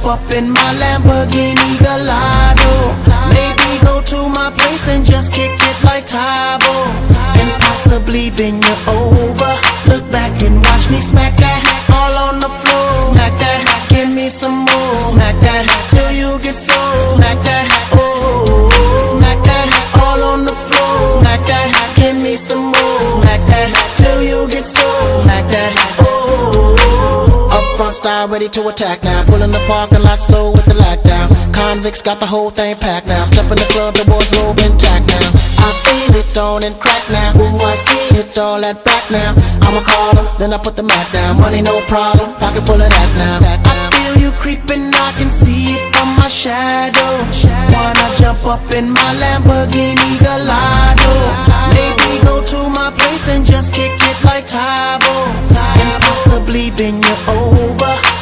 up in my Lamborghini Gallardo. Maybe go to my place and just kick it like Tybo, and possibly bend you over. Look back and watch me smack that all on the floor. Smack that, give me some more. Smack that till you get so. Smack that, oh. Smack that all on the floor. Smack that, give me some more. Smack that till you get so. Smack that, oh. Up front style, ready to attack now. Pulling the parking lot slow with the lockdown. Convicts got the whole thing packed now. Step in the club, the wardrobe intact now. I feel it on and crack now. Ooh, I see it all at back now. I'ma call her, then I put the Mac down. Money no problem, pocket full of that now. I feel you creeping, I can see it from my shadow. Wanna jump up in my Lamborghini Gallardo. Maybe go to my place and just kick it like Tybo, and possibly bend you over.